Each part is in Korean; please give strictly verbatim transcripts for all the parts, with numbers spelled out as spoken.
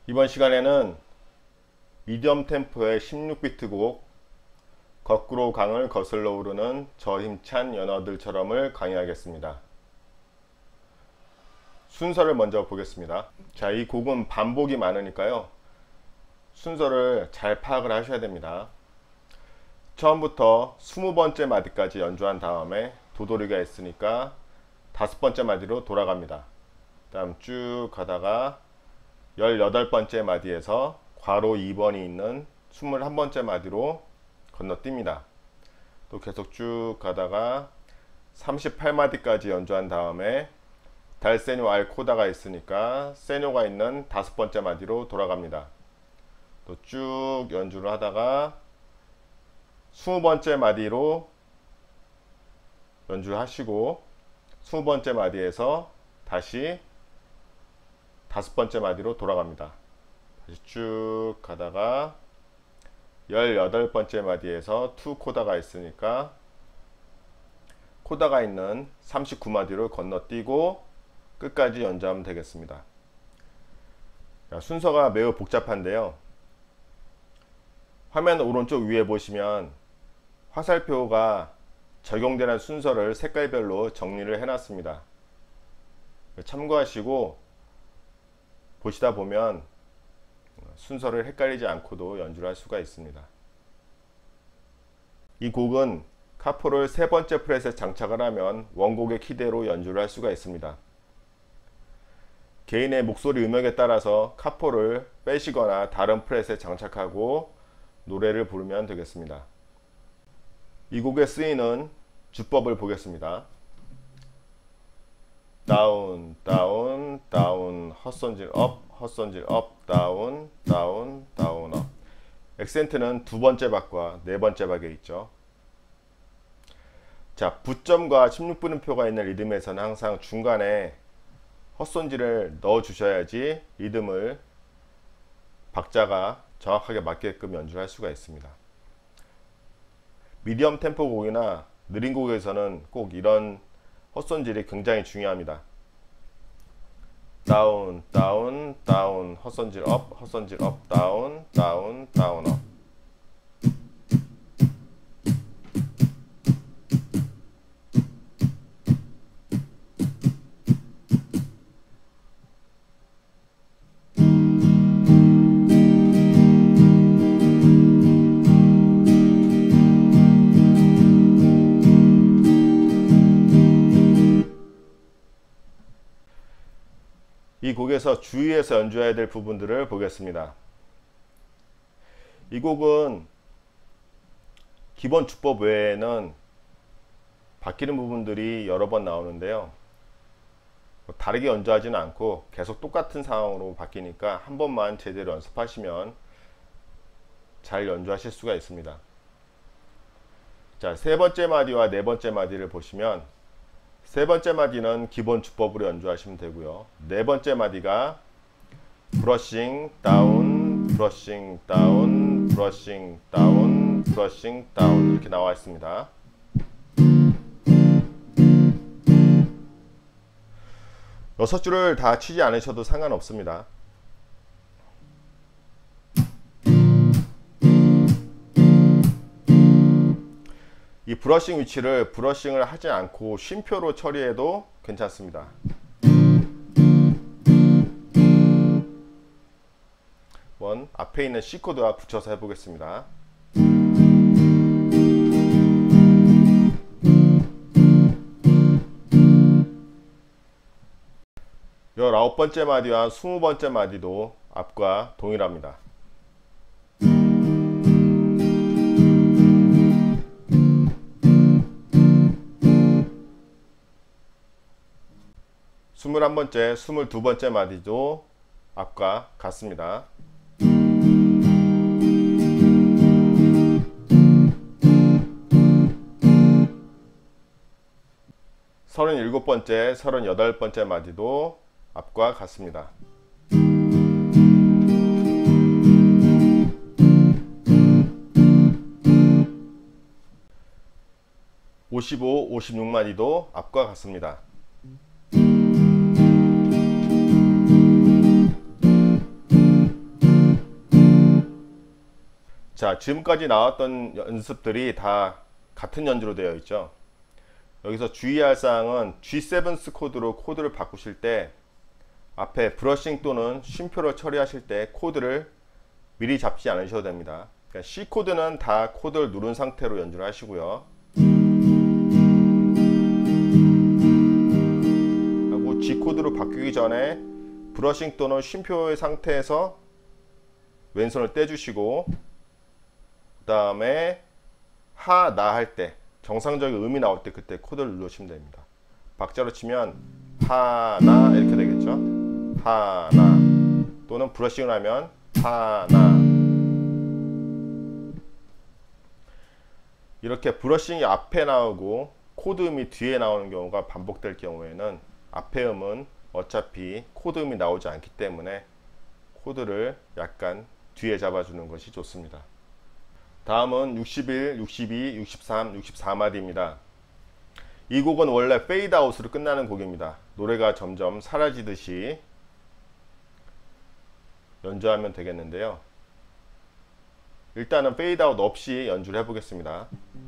이번 시간에는 미디엄 템포의 십육 비트 곡 거꾸로 강을 거슬러 오르는 저 힘찬 연어들처럼을 강의하겠습니다. 순서를 먼저 보겠습니다. 자, 이 곡은 반복이 많으니까요, 순서를 잘 파악을 하셔야 됩니다. 처음부터 스무 번째 마디까지 연주한 다음에 도돌이가 있으니까 다섯 번째 마디로 돌아갑니다. 그 다음 쭉 가다가 열여덟 번째 마디에서 괄호 이 번이 있는 스물한 번째 마디로 건너뜁니다. 또 계속 쭉 가다가 삼십팔 마디까지 연주한 다음에 달세뇨 알 코다가 있으니까 세뇨가 있는 다섯 번째 마디로 돌아갑니다. 또 쭉 연주를 하다가 이십 번째 마디로 연주를 하시고 이십 번째 마디에서 다시 다섯 번째 마디로 돌아갑니다. 다시 쭉 가다가 열여덟 번째 마디에서 투 코다가 있으니까 코다가 있는 삼십구 마디로 건너뛰고 끝까지 연주하면 되겠습니다. 자, 순서가 매우 복잡한데요, 화면 오른쪽 위에 보시면 화살표가 적용되는 순서를 색깔별로 정리를 해 놨습니다. 참고하시고 보시다 보면 순서를 헷갈리지 않고도 연주를 할 수가 있습니다. 이 곡은 카포를 세 번째 프렛에 장착을 하면 원곡의 키대로 연주를 할 수가 있습니다. 개인의 목소리 음역에 따라서 카포를 빼시거나 다른 프렛에 장착하고 노래를 부르면 되겠습니다. 이 곡에 쓰이는 주법을 보겠습니다. 다운, 다운, 다운, 헛손질 업, 헛손질 업, 다운, 다운, 다운, 업. 액센트는 두 번째 박과 네 번째 박에 있죠. 자, 부점과 십육 분음표가 있는 리듬에서는 항상 중간에 헛손질을 넣어 주셔야지 리듬을 박자가 정확하게 맞게끔 연주할 수가 있습니다. 미디엄 템포 곡이나 느린 곡에서는 꼭 이런 헛손질이 굉장히 중요합니다. 다운, 다운, 다운, 헛손질 업, 헛손질 업, 다운, 다운, 다운, 업. 이 곡에서 주의해서 연주해야 될 부분들을 보겠습니다. 이 곡은 기본 주법 외에는 바뀌는 부분들이 여러 번 나오는데요, 다르게 연주하지는 않고 계속 똑같은 상황으로 바뀌니까 한 번만 제대로 연습하시면 잘 연주하실 수가 있습니다. 자, 세 번째 마디와 네 번째 마디를 보시면 세 번째 마디는 기본 주법으로 연주하시면 되고요, 네 번째 마디가 브러싱 다운, 브러싱 다운, 브러싱 다운, 브러싱 다운 이렇게 나와 있습니다. 여섯 줄을 다 치지 않으셔도 상관없습니다. 이 브러싱 위치를 브러싱을 하지 않고 쉼표로 처리해도 괜찮습니다. 한번 앞에 있는 C 코드와 붙여서 해보겠습니다. 열아홉 번째 마디와 이십 번째 마디도 앞과 동일합니다. 스물한 번째, 스물두 번째 마디도 앞과 같습니다. 서른일곱 번째, 서른여덟 번째 마디도 앞과 같습니다. 오십오, 오십육 마디도 앞과 같습니다. 자, 지금까지 나왔던 연습들이 다 같은 연주로 되어 있죠. 여기서 주의할 사항은 지 세븐 코드로 코드를 바꾸실 때 앞에 브러싱 또는 쉼표를 처리하실 때 코드를 미리 잡지 않으셔도 됩니다. 그러니까 C 코드는 다 코드를 누른 상태로 연주를 하시고요. 하고 G 코드로 바뀌기 전에 브러싱 또는 쉼표의 상태에서 왼손을 떼주시고 그 다음에 하, 나 할 때 정상적인 음이 나올 때 그때 코드를 누르시면 됩니다. 박자로 치면 하, 나 이렇게 되겠죠. 하, 나 또는 브러싱을 하면 하, 나 이렇게 브러싱이 앞에 나오고 코드 음이 뒤에 나오는 경우가 반복될 경우에는 앞에 음은 어차피 코드 음이 나오지 않기 때문에 코드를 약간 뒤에 잡아주는 것이 좋습니다. 다음은 육십일, 육십이, 육십삼, 육십사 마디입니다. 이 곡은 원래 페이드 아웃으로 끝나는 곡입니다. 노래가 점점 사라지듯이 연주하면 되겠는데요. 일단은 페이드 아웃 없이 연주를 해보겠습니다.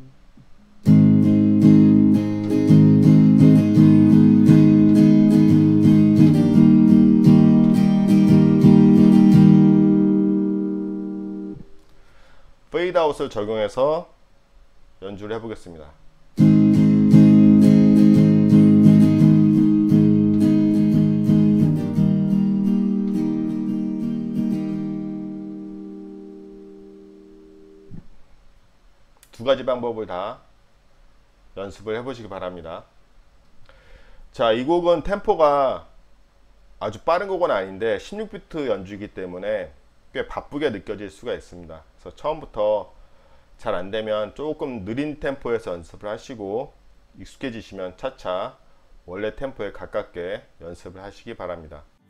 페이드 아웃을 적용해서 연주를 해보겠습니다. 두 가지 방법을 다 연습을 해보시기 바랍니다. 자, 이 곡은 템포가 아주 빠른 곡은 아닌데 십육 비트 연주이기 때문에 꽤 바쁘게 느껴질 수가 있습니다. 그래서 처음부터 잘 안되면 조금 느린 템포에서 연습을 하시고 익숙해지시면 차차 원래 템포에 가깝게 연습을 하시기 바랍니다.